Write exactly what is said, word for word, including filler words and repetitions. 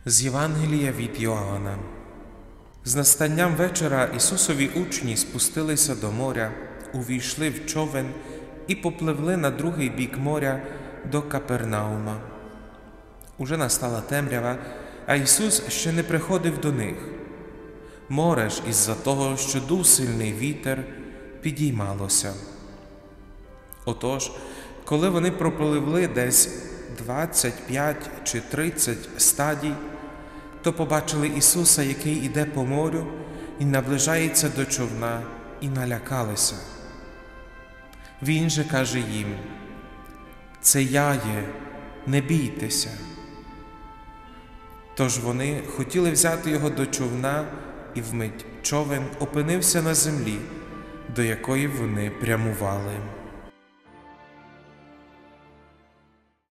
З Євангелія від Йоанна. З настанням вечора Ісусові учні спустилися до моря, увійшли в човен і попливли на другий бік моря до Капернаума. Уже настала темрява, а Ісус ще не приходив до них. Море ж із-за того, що дув сильний вітер, підіймалося. Отож, коли вони пропливли десь двадцять п'ять чи тридцять стадій, то побачили Ісуса, який іде по морю і наближається до човна, і налякалися. Він же каже їм: «Це я є, не бійтеся». Тож вони хотіли взяти його до човна, і вмить човен опинився на землі, до якої вони прямували.